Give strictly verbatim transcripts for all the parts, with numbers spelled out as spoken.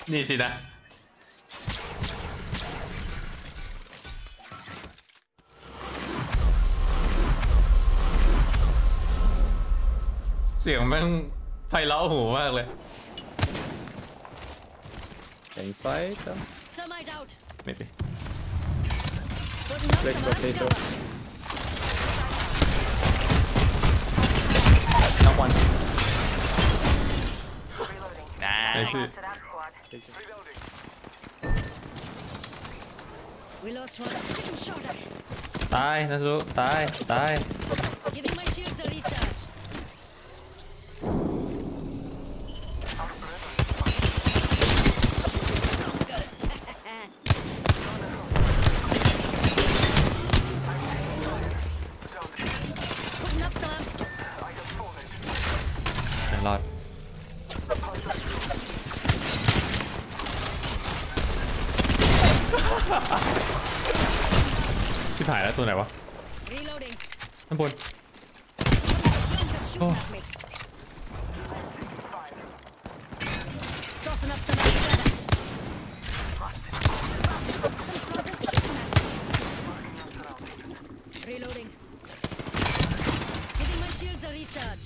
นี่สินะเสียงแม่งไพเราะหูมากเลย Can you fight? Thermite out. Maybe. Putting up Black some potato. cover. Not one. Nice. Nice. We lost one. Getting shorter. ตายนะสุตายตาย Giving my shields a recharge. Putting up some. รอดที่ถ่ายแล้วตัวไหนวะ Reloading. ข้างบน Shooting at me. Tossing up some extra. Reloading. Giving my shields a recharge.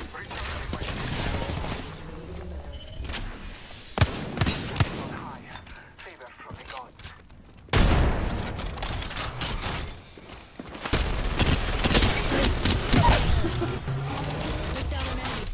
Took down an enemy.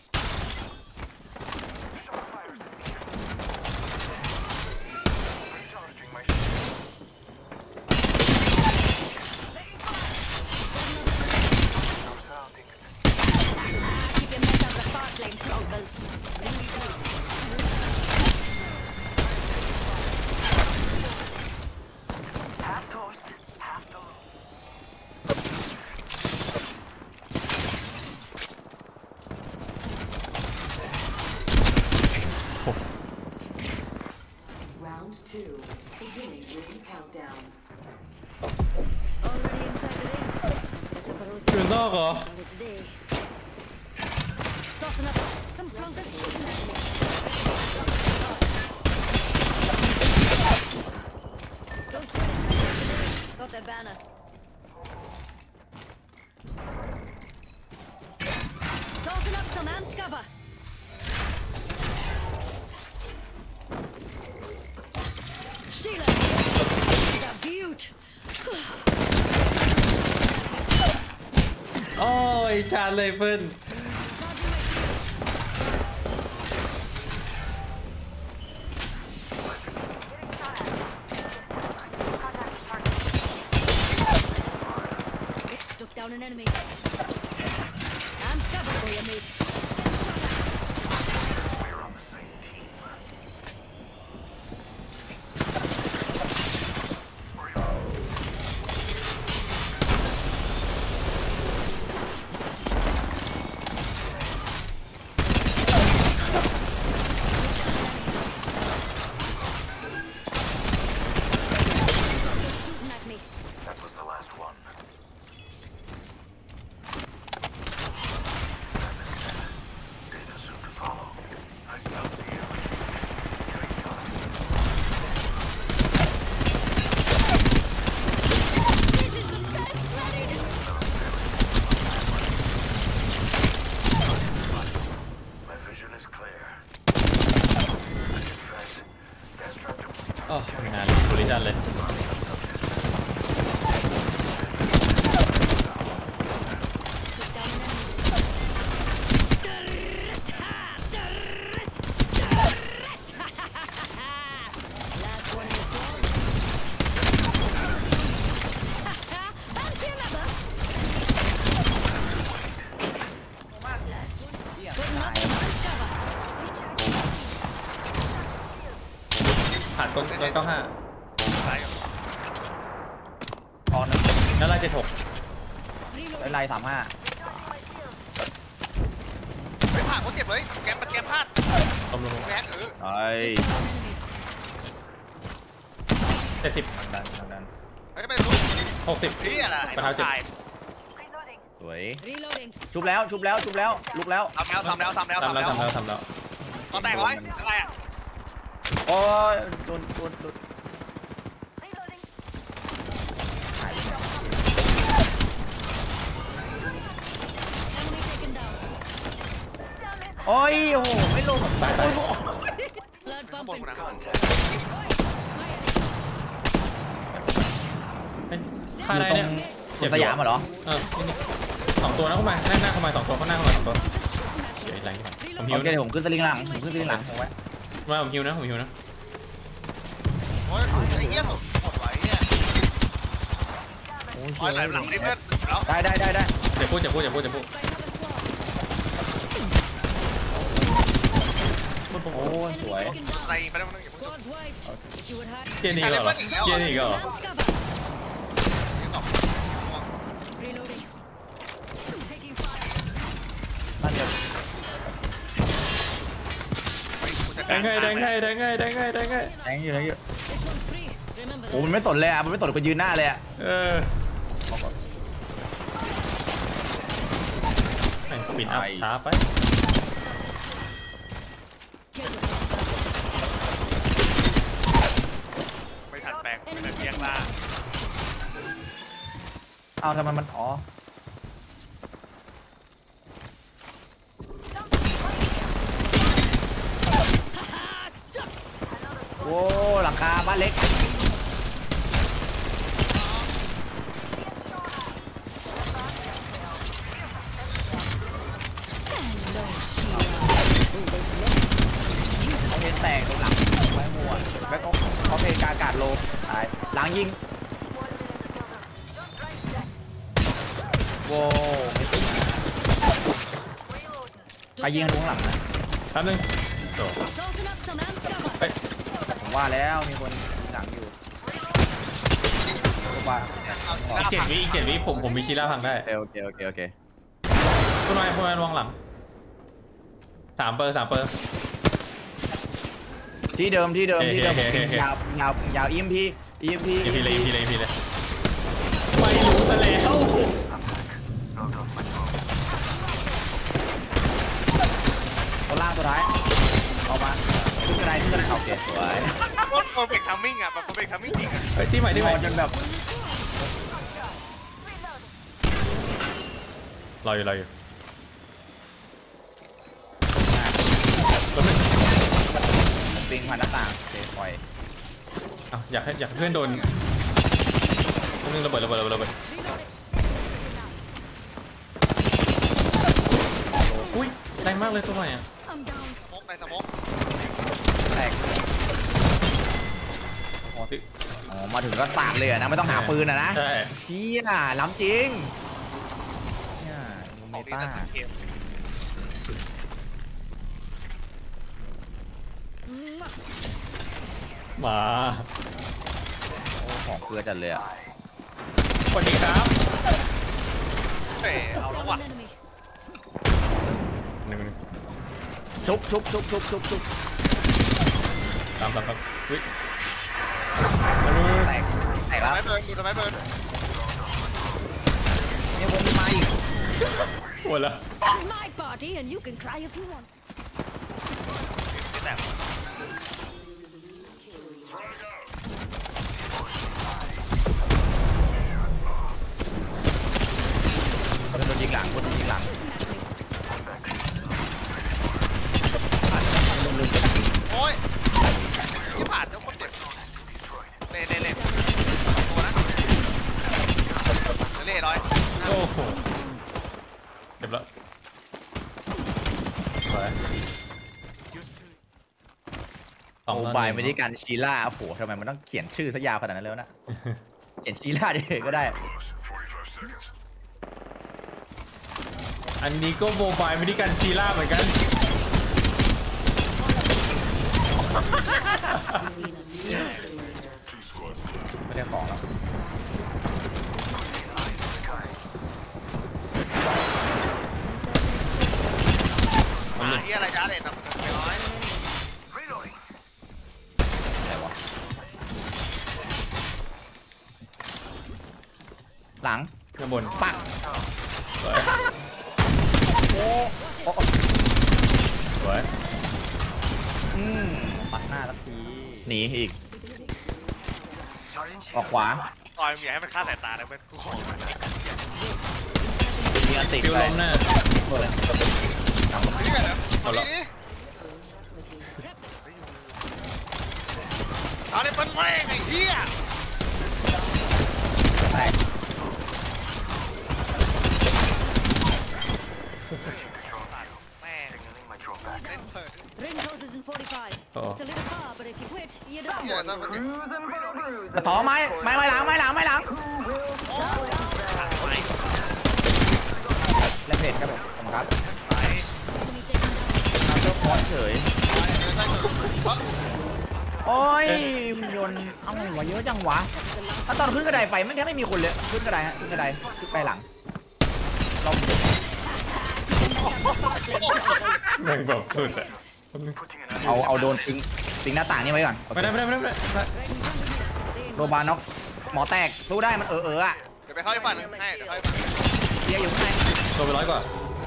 อยู่นอกเหรอ Tossing up some flunkers shooting at me. Don't sweat it. Got their banner. Tossing up some amped cover. Sheila, the beaut. โอ้ยชาร์จเลยเพิ่น Took down an enemy. I'm covered for you, mate. We're on the same team. โอ้ไม่นานบริจาคเลย ผ่านต้นต้นเก้าห้าตอนนั้นนั่นไล่เจ็ดหกไล่สามห้าไม่ผ่านเขาเก็บเลยแกมแกมพลาดต้มลงแมนเออไอ้เจ็ดสิบดันดันไอ้ไม่รู้หกสิบพี่อะไรประธานเจ็บสวย Reloading. ชุบแล้วชุบแล้วชุบแล้วลุกแล้วทำแล้วทำแล้วทำแล้วทำแล้วทำแล้วทำแล้วตอนแตกร้อยอะไรอ่ะโอ้ยโดนโดนโดน Enemy taken down. โอ้ยโอ้โหไม่ลงตายตาย Blood ข้าง pump บน in กูนะ contact. เป็นฆ่าได้เนี่ยเจ็บสยามเหรอเออนี่สองตัวนะเข้ามาหน้าหน้าเข้ามาสองตัวข้างหน้าเข้ามาสองตัวเดี๋ยวอีกหลังที่ผมผมฮิโอวเคเดี๋ยวผมขึ้นสลิงหลังผมขึ้นสลิงหลังผมไว้มาผมฮิวนะผมฮิวนะโอ้ยไอ้เหี้ยหมดหมดไว้เนี่ยโอ้โอ้ยยไหลหลังนี่เพื่อนแล้วได้ได้ได้ได้เจ็บพูดเจ็บพูดเจ็บพูดเจ็บพูดโอ้ยสวยในไม่ได้ไม่ต้องอย่าเพิ่ง Squad's wiped. If you would hide. เกียร์นี่ก็เหรอเกียร์นี่ก็เหรอ Cover. ยิงออก Reloading. Taking fire. นั่นเดี๋ยวแดงไงแดงไงแดงไงแดงไงแดงไงแทงอยู่แทงอยู่ This one's free. Remember โอ้ that. มันไม่สนเลยอ่ะมันไม่สนคนยืนหน้าเลยอ่ะเออแม่งสปินอัพช้าไป Kill yourself. ไม่ทันแบกไม่ทันเพียงล่าเอาทำไมมันอ๋อโอ้หลังคาบ้านเล็กเขาเพนแตกตรงหลังไม้มัวแบ็คเขาเพนกาอากาศโลตายหลังยิงโว้ไม่ถึงใครยิงทะลุข้างหลังนะแป๊บนึงโด Tossing up some amp cover. เฮ้ยผมว่าแล้วมีคนยิงหลังอยู่ผมว่าอีกเจ็ดวิอีกเจ็ดวิผมผมมีชีล่าพังได้โอเคโอเคโอเคโอเคคุณนายคุณนายระวังหลังสามเปอร์สามเปอร์ที่เดิมที่เดิมที่เดิมโอเคโอเคโอเคยาวยาวยาวอิมพีอิมพีอีพีเลยอีพีเลยอีพีเลยไม่รู้ซะแล้วตัวล่างตัวท้ายออกมาขึ้นกระไดขึ้นกระไดโอเคสวยโคตรเพอร์เฟกต์ทัมมิ่งอ่ะแบบเพอร์เฟกต์ทัมมิ่งจริงอ่ะเฮ้ยที่ใหม่ที่ใหม่จนแบบรออยู่รออยู่ตัวหนึ่งปิงผ่านหน้าต่างเซฟไฟอ้าวอยากให้อยากให้เพื่อนโดนตัวหนึงระเบิดระเบิดระเบิดระเบิดอุ้ยแรงมากเลยตัวใหม่อ่ะ I'm down. สมกในสมกแตกอ๋อที่อ๋อมาถึงก็สาดเลยอะนะไม่ต้องหาปืนอะนะใช่เชี่ยล้ำจริงเนี่ยยูขเมองดีตาแต่สังเกตมาโอ้ของเกลือจัดเลยอะสวัสดีครับเตะเอาแล้วว่ะ An enemy. หนึ่งหนึ่งชุบชุบชุบชุบชุบชุบตามตามตามอุ้ยแตกแตกแล้วทำไมเบิร์นดูทำไมเบิร์นเนี่ยผมมีมาอีกหมดแล้ว It's my party and you can cry if you want. ไม่แตกคนโดนยิงหลังคนโดนยิงหลังโอ้ยที่ผ่านเจ้าคนเจ็บเล่เล่เล่ตัวนะเล่ร้อยโอ้โหเจ็บแล้วสวยสองโมต่บายหนึ่งไม่ได้การชีล่าโอ้โหทำไมมันต้องเขียนชื่อซะยาวขนาดนั้นแล้วนะ เขียนชีล่าเฉยๆก็ได้อันนี้ก็โมบายไม่ได้กันชีล่าเหมือนกันไม่ได้ของแล้วหมาเฮียอะไรจ้าเด็ดนะน้อยอะไรวะหลังข้างบนปักสวยโอ้โอ้สวยอืมปัดหน้าสักทีหนีอีกออกขวาตอยมึงอย่าให้มันฆ่าสายตาเลยเว้ยกูขอมีอันติดฟิวไปล้มหน้าหมดเลยนี่ไงเหรอเอาละนี่เอาเลยเป็นแม่งไอ้เหี้ยแตกแม่งเล่นเปิด Ring closes in forty-five. Oh. It's a little far, but if you quit, you เหี้ย don't. ซะมันดิกระถอไม้ไม้ไม้หลังไม้หลังไม้หลังไปเล่นเพจครับผมผมครับไป Enemy taken down. ทำเจ้าคอนเฉยไปเดินใต้ถนนเฮ้ยโอ้ยมันโยนเอาหัวเยอะจังวะถ้าตอนขึ้นกระไดไฟไม่แค่ไม่มีคนเลยขึ้นกระไดฮะขึ้นกระไดขึ้นไปหลังเราแม่งแบบสุดอะเอาเอาโดนปิงปิงหน้าต่างนี่ไว้ก่อนไม่ได้ไม่ได้ไม่ได้ไม่ได้ Right in front of me. They โรบาน็อกหมอแตกสู้ได้มันเออเอออะเดี๋ยวไปเข้าอีกฝั่งหนึงให้เดี๋ยวเข้าอีกฝั่งหนึ่งเฮียอยู่ข้างในตัวไปร้อยกว่า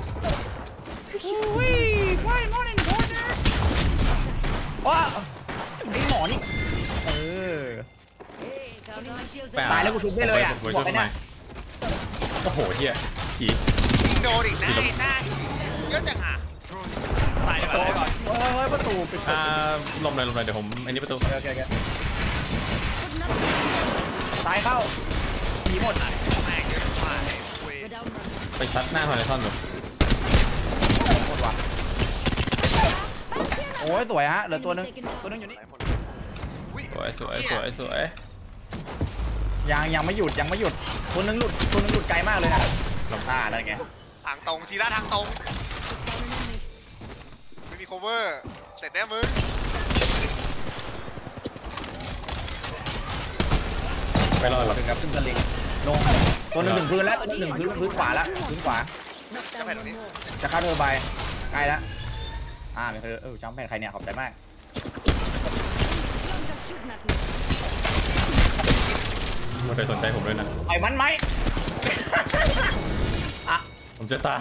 อุ้ยว่ายมอร์นิ่งโคเนอร์ว้าไอหมอนี่เออ Hey, counting my shields. แปะตายแล้วกูทุบได้เลยอะผมบอกช่วยเลยทำไมนะโอ้โหเฮียผียิงโดนอีกนะไอ้หน้าเยอะจังอ่ะตายก่อนตายก่อนเฮ้ยเฮ้ยประตูปิดอ่าลมเลยลมเลยเดี๋ยวผมอันนี้ประตูโอเคโอเคโอเค Putting up. ตายเข้าผีหมดแม่งเยอะมากไอ้เว้ย We're down run. ไปชัดหน้าฮอริซอนอยู่หมดว่ะโอ้ยสวยฮะเหลือตัวหนึงตัวหนึงอยู่นี่หลายคนอุ้ยสวยสวยสวยสวยยังยังไม่หยุดยังไม่หยุดตัวหนึงหลุดตัวหนึงหลุดไกลมากเลยนะลำตาแล้วไงทางตรงชีด้านทางตรง Down an enemy. ไม่มี cover เสร็จแน่มึงไปรอดหรอถึงกับขึ้นสลิงลงตัวหนึงถึงพื้นแล้วตัวหนึงถึงพื้นพื้นขวาแล้วพื้นขวา Knock จะ down แผ่น one นี้ more. จะเข้าเทอร์ไบใกล้แล้วอ่าไม่เคยเออจำแผ่นใครเนี่ยขอบใจมาก Someone just shooting at me. ไม่เคยสนใจผมด้วยนะไอ้มันไหมอ่ะผมจะตาย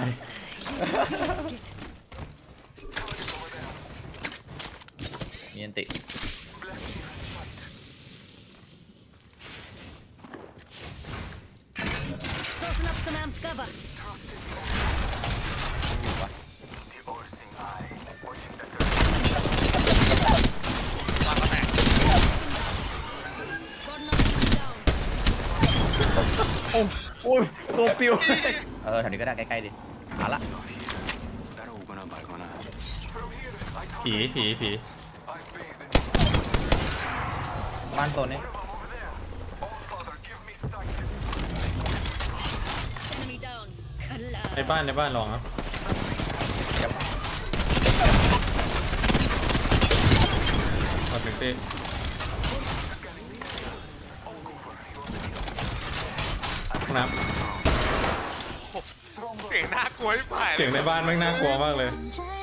มีอันติ Tossing up some amped cover. อยู่วะวางก็แตก Got another down. โอ้โอ้ยตัวปิวเออแถวนี้ก็ได้ใกล้ๆดิมาละผีผีผีบ้านโซนนี้ Enemy down. ในบ้านในบ้านลองครับเดี๋ยวเอาถึงที่ ห้องน้ำเสียงน่ากลัวไม่ผ่านเสียงในบ้านแม่งน่ากลัวมากเลยใจ